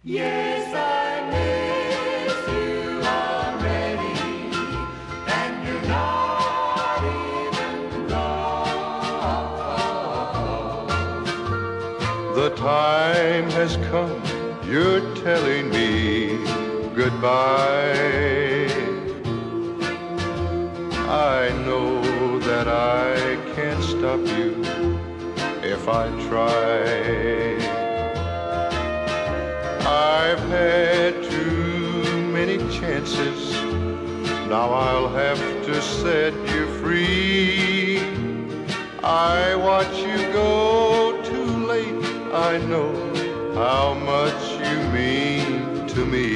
Yes, I miss you already, and you're not even gone. The time has come, you're telling me goodbye. I know that I can't stop you if I try. I've had too many chances, now I'll have to set you free. I watch you go too late, I know how much you mean to me.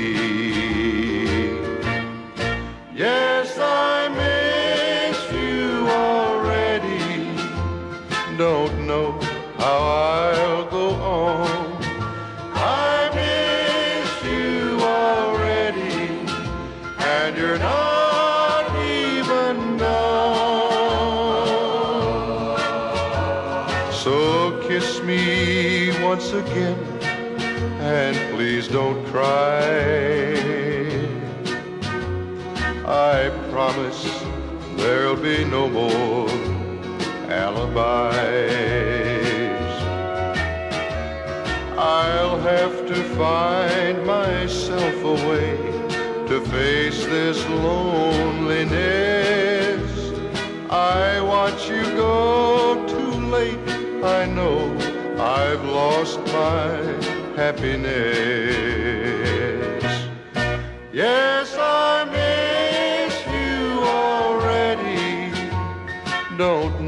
Yes, I miss you already, don't know how I'll go on. I miss you already, and you're not even gone. So kiss me once again, and please don't cry. I promise there'll be no more alibis. I'll have to find myself a way to face this loneliness. I watch you go too late, I know I've lost my happiness. Yes, I miss you already, don't